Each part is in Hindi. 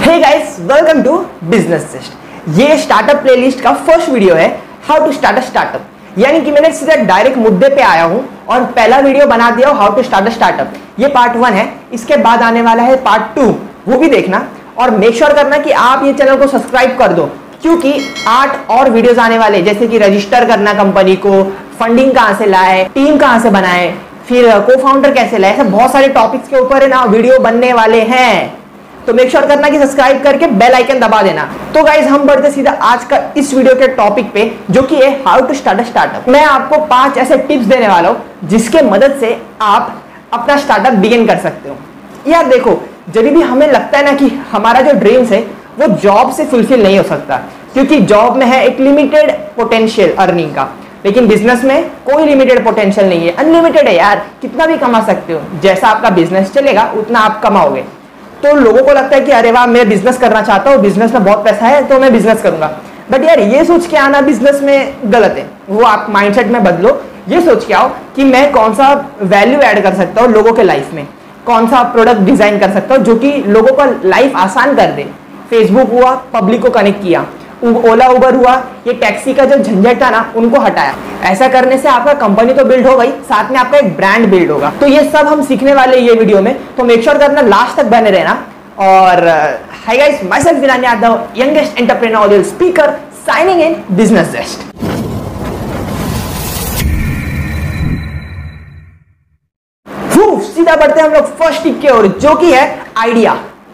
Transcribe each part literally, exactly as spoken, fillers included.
Hey guys, welcome to business jest. ये स्टार्टअप प्लेलिस्ट का फर्स्ट वीडियो है, how to start a startup. यानी कि मैंने सीधा डायरेक्ट मुद्दे पे आया हूं और पहला वीडियो बना दिया how to start a startup. ये पार्ट वन है, इसके बाद आने वाला है पार्ट टू, वो भी देखना और मेक श्योर करना कि आप ये चैनल को सब्सक्राइब कर दो, क्योंकि आठ और वीडियोस आने वाले, जैसे कि रजिस्टर करना कंपनी को, फंडिंग कहां से लाए, टीम कहां से बनाए, फिर को फाउंडर कैसे लाए, ऐसे बहुत सारे टॉपिक्स के ऊपर है ना वीडियो बनने वाले हैं। तो मेक श्योर करना कि सब्सक्राइब करके बेल आइकन दबा देना। तो गाइज हम बढ़ते सीधा आज का इस वीडियो के टॉपिक पे, जो कि है how to start a startup. मैं आपको पांच ऐसे टिप्स देने वाला हूं जिसके मदद से आप अपना स्टार्टअप बिगिन कर सकते हो। यार देखो, जब भी हमें लगता है ना कि हमारा जो ड्रीम्स है वो जॉब से फुलफिल नहीं हो सकता, क्योंकि जॉब में है एक लिमिटेड पोटेंशियल अर्निंग का, लेकिन बिजनेस में कोई लिमिटेड पोटेंशियल नहीं है, अनलिमिटेड है यार, कितना भी कमा सकते हो। जैसा आपका बिजनेस चलेगा उतना आप कमाओगे। तो लोगों को लगता है कि अरे वाह, मैं बिजनेस करना चाहता हूँ, बिजनेस में बहुत पैसा है तो मैं बिजनेस करूंगा। बट यार ये सोच के आना बिजनेस में गलत है, वो आप माइंडसेट में बदलो। ये सोच के आओ कि मैं कौन सा वैल्यू ऐड कर सकता हूँ लोगों के लाइफ में, कौन सा प्रोडक्ट डिजाइन कर सकता हूँ जो कि लोगों का लाइफ आसान कर दे। फेसबुक हुआ, पब्लिक को कनेक्ट किया, ओला उबर हुआ, ये टैक्सी का जो झंझट था ना उनको हटाया। ऐसा करने से आपका कंपनी तो बिल्ड हो गई, साथ में आपका एक ब्रांड बिल्ड होगा। तो ये सब हम सीखने वाले ये वीडियो में, तो मेक श्योर करना लास्ट तक बने रहना। और hi guys, myself Vilan Yadav, youngest entrepreneurial speaker, signing in business jest. सीधा बढ़ते हैं हम लोग फर्स्ट टिप की ओर, जो कि है आइडिया।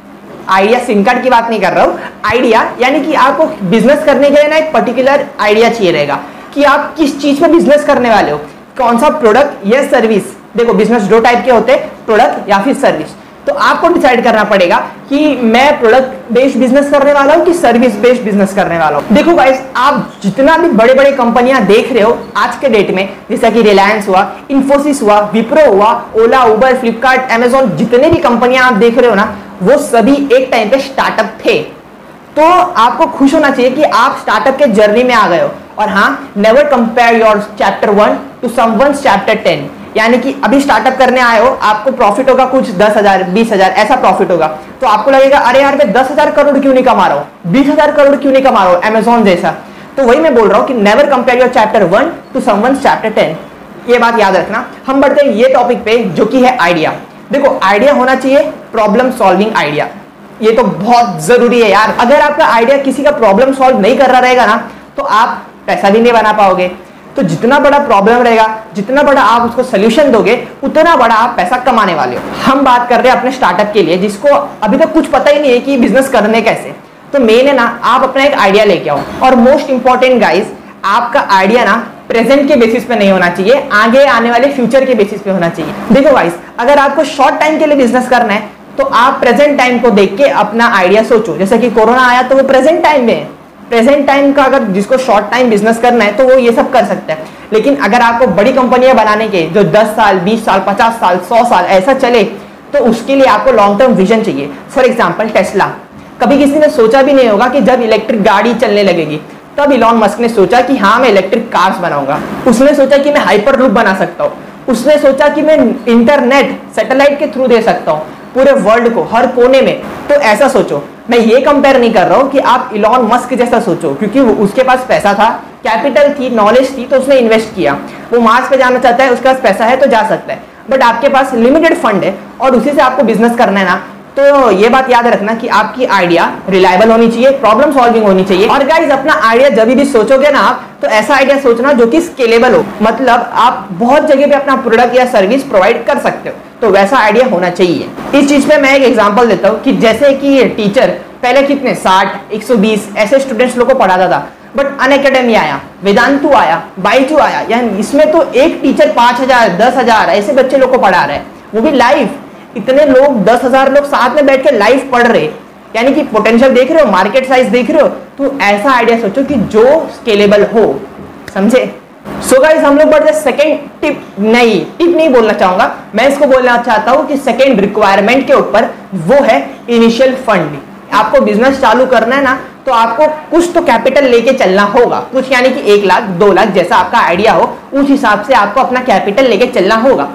आइडिया सिम कार्ड की बात नहीं कर रहा हूं, आइडिया यानी कि आपको बिजनेस करने के लिए ना एक पर्टिकुलर आइडिया चाहिए रहेगा कि आप किस चीज में बिजनेस करने वाले हो, कौन सा प्रोडक्ट या सर्विस। देखो, बिजनेस दो टाइप के होते हैं, प्रोडक्ट या फिर सर्विस। तो आपको डिसाइड करना पड़ेगा कि मैं प्रोडक्ट बेस्ड बिजनेस करने वाला हूं कि सर्विस बेस्ड बिजनेस करने वाला हूं। देखो गाइस, आप जितना भी बड़े बड़े कंपनियां देख रहे हो आज के डेट में, जैसा कि रिलायंस हुआ, इन्फोसिस हुआ, विप्रो हुआ, ओला उबर, फ्लिपकार्ट, अमेजोन, जितने भी कंपनियां आप देख रहे हो ना, वो सभी एक टाइम पे स्टार्टअप थे। तो आपको खुश होना चाहिए कि आप स्टार्टअप के जर्नी में आ गए हो। और हाँ, never compare your chapter one to someone's chapter ten. यानी कि अभी स्टार्टअप करने आए हो, आपको प्रॉफिट होगा कुछ दस हजार बीस हजार ऐसा प्रॉफिट होगा, तो आपको लगेगा अरे यार मैं दस हजार करोड़ क्यों नहीं कमा रहा हूँ, बीस हजार करोड़ क्यों नहीं कमा रहा हूँ अमेजोन जैसा। तो वही मैं बोल रहा हूँ कि never compare your chapter one to someone's chapter ten. ये बात याद रखना। हम बढ़ते हैं ये टॉपिक पे, जो कि है आइडिया। देखो, आइडिया होना चाहिए प्रॉब्लम सॉल्विंग आइडिया। ये तो बहुत जरूरी है यार। अगर आपका आइडिया किसी का प्रॉब्लम सॉल्व नहीं कर रहा रहेगा ना, तो आप पैसा भी नहीं बना पाओगे। तो जितना बड़ा प्रॉब्लम रहेगा, जितना बड़ा आप उसको सोल्यूशन दोगे, उतना बड़ा आप पैसा कमाने वाले हो। हम बात कर रहे हैं अपने स्टार्टअप के लिए, जिसको अभी तक कुछ पता ही नहीं है कि बिजनेस करने कैसे। तो मेन है ना, आप अपना एक आइडिया लेके आओ। और मोस्ट इंपॉर्टेंट गाइस, आपका आइडिया ना प्रेजेंट के बेसिस पे नहीं होना चाहिए, आगे आने वाले फ्यूचर के बेसिस पे होना चाहिए। देखो गाइस, अगर आपको शॉर्ट टाइम के लिए बिजनेस करना है, तो आप प्रेजेंट टाइम को देख के अपना आइडिया सोचो। जैसे कि कोरोना आया तो वो प्रेजेंट टाइम में, प्रेजेंट टाइम का अगर जिसको शॉर्ट टाइम बिजनेस करना है तो वो ये सब कर सकता है। लेकिन अगर आपको बड़ी कंपनियां बनाने के, जो दस साल बीस साल पचास साल सौ साल ऐसा चले, तो उसके लिए आपको लॉन्ग टर्म विजन चाहिए। फॉर एग्जाम्पल टेस्ला, कभी किसी ने सोचा भी नहीं होगा कि जब इलेक्ट्रिक गाड़ी चलने लगेगी, तब इलॉन मस्क ने सोचा कि हाँ मैं इलेक्ट्रिक कार्स बनाऊंगा। उसने सोचा कि मैं हाइपर लूप बना सकता हूँ। उसने सोचा कि मैं इंटरनेट सैटेलाइट के थ्रू दे सकता हूँ पूरे वर्ल्ड को, हर कोने में। तो ऐसा सोचो। मैं ये कंपेयर नहीं कर रहा हूँ कि आप इलॉन मस्क जैसा सोचो, क्योंकि उसके पास पैसा था, कैपिटल थी, नॉलेज थी, तो उसने इन्वेस्ट किया। वो मार्स पे जाना चाहता है, उसके पास पैसा है तो जा सकता है। बट आपके पास लिमिटेड फंड है और उसी से आपको बिजनेस करना है ना, तो ये बात याद रखना कि आपकी आइडिया रिलायबल होनी चाहिए, प्रॉब्लम सॉल्विंग होनी चाहिए। और गाइस, अपना आइडिया जब भी सोचोगे ना आप, तो ऐसा आइडिया सोचना जो कि स्केलेबल हो, मतलब आप बहुत जगह पे अपना प्रोडक्ट या सर्विस प्रोवाइड कर सकते हो, तो वैसा आइडिया होना चाहिए। इस चीज में मैं एक एग्जांपल देता हूँ कि जैसे कि टीचर पहले कितने साठ एक सौ बीस ऐसे स्टूडेंट्स लोग को पढ़ाता था, बट अनअकैडमी आया, वेदांतु आया, बाइजू आया, यानी इसमें तो एक टीचर पांच हजार दस हजार ऐसे बच्चे लोग को पढ़ा रहे हैं, वो भी लाइव। इतने लोग, दस हजार लोग साथ में बैठ के लाइव पढ़ रहे, यानी कि पोटेंशियल देख रहे हो, मार्केट साइज देख रहे हो। तो ऐसा आइडिया सोचो कि जो स्केलेबल हो, समझे। सो गाइस, हम लोग बढ़ते सेकंड टिप, नहीं टिप नहीं बोलना चाहूंगा, मैं इसको बोलना चाहता हूं कि सेकंड रिक्वायरमेंट के ऊपर, वो है इनिशियल फंड। आपको बिजनेस चालू करना है ना, तो आपको कुछ तो कैपिटल लेके चलना होगा, कुछ यानी कि एक लाख दो लाख जैसा आपका आइडिया हो, उस हिसाब से आपको अपना कैपिटल लेके चलना होगा।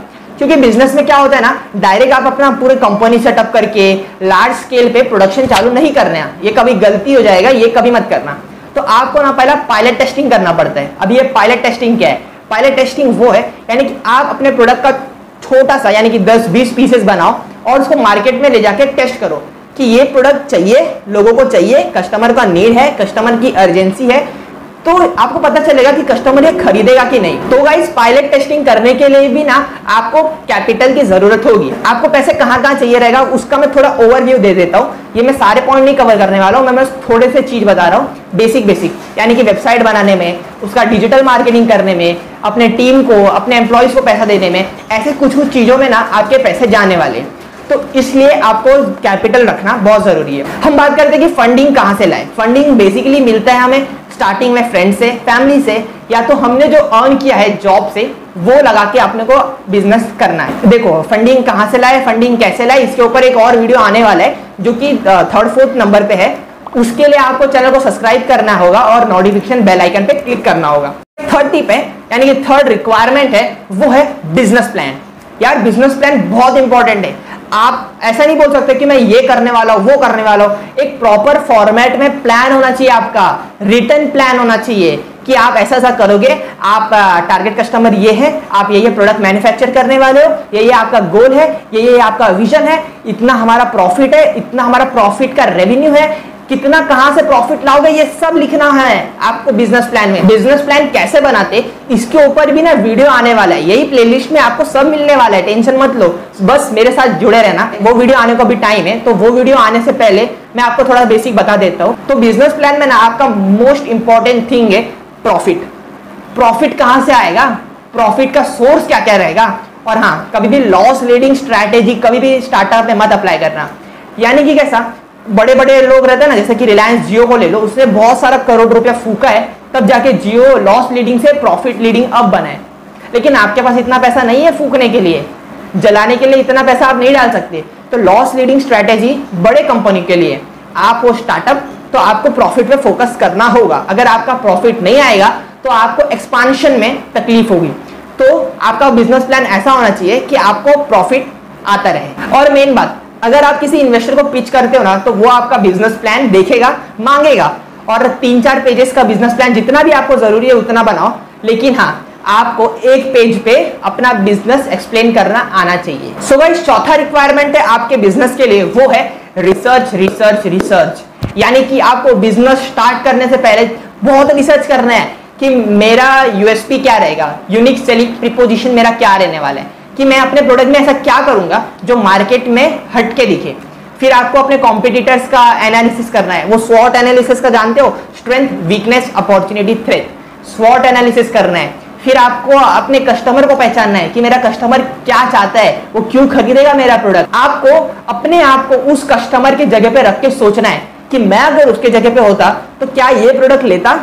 क्योंकि बिजनेस में क्या होता है ना, डायरेक्ट आप अपना पूरे कंपनी सेटअप करके लार्ज स्केल पे प्रोडक्शन चालू नहीं करना है, ये कभी गलती हो जाएगा, ये कभी मत करना। तो आपको ना पहला पायलट टेस्टिंग करना पड़ता है। अब ये पायलट टेस्टिंग क्या है? पायलट टेस्टिंग वो है यानी कि आप अपने प्रोडक्ट का छोटा सा यानी कि दस बीस पीसेस बनाओ और उसको मार्केट में ले जाके टेस्ट करो कि ये प्रोडक्ट चाहिए, लोगों को चाहिए, कस्टमर का नीड है, कस्टमर की अर्जेंसी है, तो आपको पता चलेगा कि कस्टमर ये खरीदेगा कि नहीं। तो गाइस पायलट टेस्टिंग करने के लिए भी ना आपको कैपिटल की जरूरत होगी। आपको पैसे कहाँ कहाँ चाहिए रहेगा उसका मैं थोड़ा ओवरव्यू दे देता हूँ। ये मैं सारे पॉइंट नहीं कवर करने वाला हूँ, मैं बस थोड़े से चीज बता रहा हूँ, बेसिक बेसिक यानी कि वेबसाइट बनाने में, उसका डिजिटल मार्केटिंग करने में, अपने टीम को, अपने एम्प्लॉयज को पैसा देने में, ऐसे कुछ कुछ चीजों में ना आपके पैसे जाने वाले। तो इसलिए आपको कैपिटल रखना बहुत जरूरी है। हम बात करते हैं कि फंडिंग कहाँ से लाए। फंडिंग बेसिकली मिलता है हमें स्टार्टिंग में फ्रेंड से, फैमिली से, या तो हमने जो अर्न किया है जॉब से वो लगा के अपने को बिजनेस करना है। देखो फंडिंग कहाँ से लाए, फंडिंग कैसे लाए, इसके ऊपर एक और वीडियो आने वाला है जो कि थर्ड फोर्थ नंबर पे है। उसके लिए आपको चैनल को सब्सक्राइब करना होगा और नोटिफिकेशन बेल आइकन पे क्लिक करना होगा। थर्ड टिप है यानी कि थर्ड रिक्वायरमेंट है वो है बिजनेस प्लान। यार बिजनेस प्लान बहुत इंपॉर्टेंट है। आप ऐसा नहीं बोल सकते कि मैं ये करने वाला हूं वो करने वाला हूं। एक प्रॉपर फॉर्मेट में प्लान होना चाहिए, आपका रिटर्न प्लान होना चाहिए कि आप ऐसा ऐसा करोगे, आप टारगेट कस्टमर ये है, आप ये ये प्रोडक्ट मैन्युफैक्चर करने वाले हो, ये ये आपका गोल है, ये ये आपका विजन है, इतना हमारा प्रॉफिट है, इतना हमारा प्रॉफिट का रेवेन्यू है, कितना कहां से प्रॉफिट लाओगे, ये सब लिखना है आपको बिजनेस प्लान में। बिजनेस प्लान कैसे बनाते इसके ऊपर भी ना वीडियो आने वाला है, यही प्लेलिस्ट में आपको सब मिलने वाला है, टेंशन मत लो, बस मेरे साथ जुड़े रहना। वो वीडियो आने को भी टाइम है, तो वो वीडियो आने से पहले मैं आपको थोड़ा बेसिक बता देता हूं। तो बिजनेस प्लान में ना आपका मोस्ट इंपॉर्टेंट थिंग है प्रॉफिट। प्रॉफिट कहां से आएगा, प्रॉफिट का सोर्स क्या क्या रहेगा, और हाँ कभी भी लॉस लीडिंग स्ट्रैटेजी कभी भी स्टार्टअप में मत अप्लाई करना। यानी कि कैसा, बड़े बड़े लोग रहते हैं ना, जैसे कि रिलायंस जियो को ले लो, उसने बहुत सारा करोड़ रुपया फूका है, तब जाके जियो लॉस लीडिंग से प्रॉफिट लीडिंग अब बना है। लेकिन आपके पास इतना पैसा नहीं है फूकने के लिए, जलाने के लिए इतना पैसा आप नहीं डाल सकते। तो लॉस लीडिंग स्ट्रैटेजी बड़े कंपनी के लिए, आप वो स्टार्टअप, तो आपको प्रॉफिट पे फोकस करना होगा। अगर आपका प्रॉफिट नहीं आएगा तो आपको एक्सपांशन में तकलीफ होगी। तो आपका बिजनेस प्लान ऐसा होना चाहिए कि आपको प्रॉफिट आता रहे। और मेन बात, अगर आप किसी इन्वेस्टर को पिच करते हो ना, तो वो आपका बिजनेस प्लान देखेगा, मांगेगा, और तीन चार पेजेस का बिजनेस प्लान जितना भी आपको जरूरी है उतना बनाओ, लेकिन हाँ आपको एक पेज पे अपना बिजनेस एक्सप्लेन करना आना चाहिए। सो गाइस चौथा रिक्वायरमेंट है आपके बिजनेस के लिए, वो है रिसर्च रिसर्च रिसर्च। यानी कि आपको बिजनेस स्टार्ट करने से पहले बहुत रिसर्च करना है कि मेरा यूएसपी क्या रहेगा, यूनिक सेलिंग प्रीपोजिशन मेरा क्या रहने वाला है, कि मैं अपने प्रोडक्ट में ऐसा क्या करूंगा जो मार्केट में हटके दिखे। फिर आपको अपने कॉम्पिटिटर्स का एनालिसिस करना है। वो स्वॉट एनालिसिस का जानते हो, स्ट्रेंथ वीकनेस अपॉर्चुनिटी थ्रेट, स्वॉट एनालिसिस करना है। फिर आपको अपने कस्टमर को पहचानना है कि मेरा कस्टमर क्या चाहता है, वो क्यों खरीदेगा मेरा प्रोडक्ट। आपको अपने आप को उस कस्टमर की जगह पे रख के सोचना है कि मैं अगर उसके जगह पे होता तो क्या ये प्रोडक्ट लेता,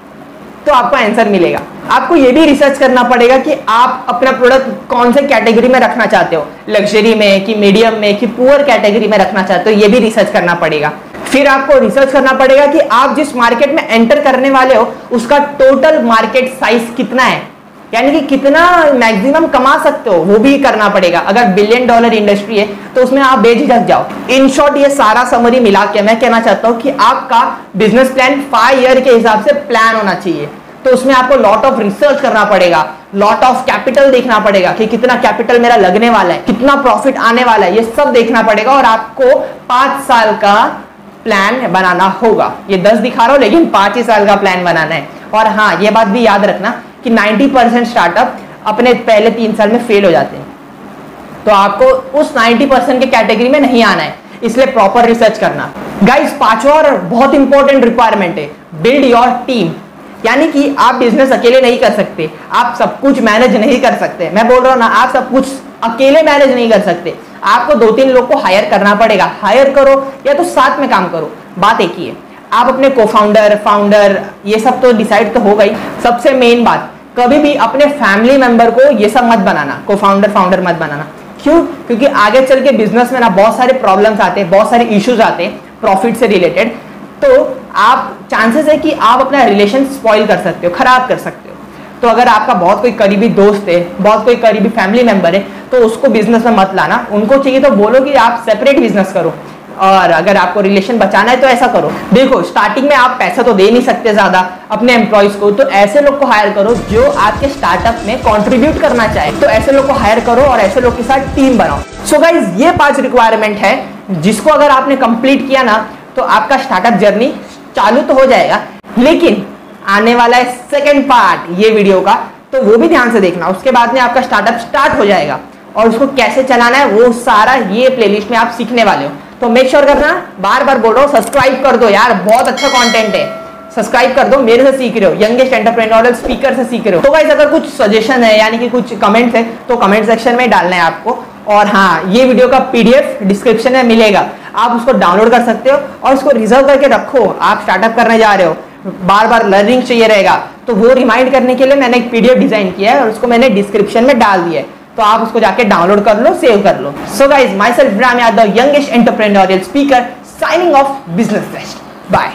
तो आपको आंसर मिलेगा। आपको ये भी रिसर्च करना पड़ेगा कि आप अपना प्रोडक्ट कौन से कैटेगरी में रखना चाहते हो, लग्जरी में कि मीडियम में कि पुअर कैटेगरी में रखना चाहते हो, ये भी रिसर्च करना पड़ेगा। फिर आपको रिसर्च करना पड़ेगा कि आप जिस मार्केट में एंटर करने वाले हो उसका टोटल मार्केट साइज कितना है, यानी कि कितना मैक्सिमम कमा सकते हो, वो भी करना पड़ेगा। अगर बिलियन डॉलर इंडस्ट्री है तो उसमें आप बेझिझक जाओ। इन शॉर्ट ये सारा समरी मिला के मैं कहना चाहता हूं कि आपका बिजनेस प्लान फाइव ईयर के हिसाब से प्लान होना चाहिए। तो उसमें आपको लॉट ऑफ रिसर्च करना पड़ेगा, लॉट ऑफ कैपिटल देखना पड़ेगा कि कितना कैपिटल मेरा लगने वाला है, कितना प्रॉफिट आने वाला है, ये सब देखना पड़ेगा। और आपको पांच साल का प्लान बनाना होगा। ये दस दिखा रहा हूं लेकिन पांच ही साल का प्लान बनाना है। और हाँ ये बात भी याद रखना कि नब्बे परसेंट स्टार्टअप अपने पहले तीन साल में फेल हो जाते हैं, तो आपको उस नब्बे परसेंट के कैटेगरी में नहीं आना है, इसलिए प्रॉपर रिसर्च करना। गाइस पांचवा और बहुत इंपॉर्टेंट रिक्वायरमेंट है बिल्ड योर टीम। यानी कि आप बिजनेस अकेले नहीं कर सकते, आप सब कुछ मैनेज नहीं कर सकते। मैं बोल रहा हूं ना, आप सब कुछ अकेले मैनेज नहीं कर सकते, आपको दो तीन लोग को हायर करना पड़ेगा। हायर करो या तो साथ में काम करो, बात एक ही है। आप अपने को फाउंडर फाउंडर ये सब तो डिसाइड तो हो गई। सबसे मेन बात, कभी भी अपने फैमिली मेंबर को ये सब मत बनाना, को फाउंडर फाउंडर मत बनाना। क्यों? क्योंकि आगे चल के बिजनेस में ना बहुत सारे प्रॉब्लम्स आते हैं, बहुत सारे इश्यूज आते हैं प्रॉफिट से रिलेटेड। तो आप चांसेस है कि आप अपना रिलेशन स्पॉइल कर सकते हो, खराब कर सकते हो। तो अगर आपका बहुत कोई करीबी दोस्त है, बहुत कोई करीबी फैमिली मेंबर है, तो उसको बिजनेस में मत लाना। उनको चाहिए तो बोलो कि आप सेपरेट बिजनेस करो, और अगर आपको रिलेशन बचाना है तो ऐसा करो। देखो स्टार्टिंग में आप पैसा तो दे नहीं सकते ज्यादा अपने एम्प्लॉइज को, तो ऐसे लोग को हायर करो जो आपके स्टार्टअप में कंट्रीब्यूट करना चाहे, तो ऐसे लोग को हायर करो और ऐसे लोग के साथ टीम बनाओ। सो गाइज ये पांच रिक्वायरमेंट है जिसको अगर आपने कंप्लीट किया ना तो आपका स्टार्टअप जर्नी चालू तो हो जाएगा। लेकिन आने वाला है सेकेंड पार्ट ये वीडियो का, तो वो भी ध्यान से देखना। उसके बाद में आपका स्टार्टअप स्टार्ट हो जाएगा और उसको कैसे चलाना है वो सारा ये प्लेलिस्ट में आप सीखने वाले हो। तो मेक श्योर करना, बार बार बोल रहा हूँ सब्सक्राइब कर दो यार, बहुत अच्छा कंटेंट है, सब्सक्राइब कर दो। मेरे से सीख रहे हो, यंगेस्ट एंटरप्रेन्योरियल स्पीकर से सीख रहे हो। तो गाइस अगर कुछ सजेशन है यानी कि कुछ कमेंट्स है तो कमेंट सेक्शन में डालना है आपको। और हाँ, ये वीडियो का पीडीएफ डिस्क्रिप्शन में मिलेगा, आप उसको डाउनलोड कर सकते हो और उसको रिजर्व करके रखो। आप स्टार्टअप करने जा रहे हो, बार बार लर्निंग चाहिए रहेगा, तो वो रिमाइंड करने के लिए मैंने एक पीडीएफ डिजाइन किया है और उसको मैंने डिस्क्रिप्शन में डाल दिया है, तो आप उसको जाके डाउनलोड कर लो, सेव कर लो। So guys, myself Ram Yadav, youngest entrepreneurial speaker, signing off business best. Bye.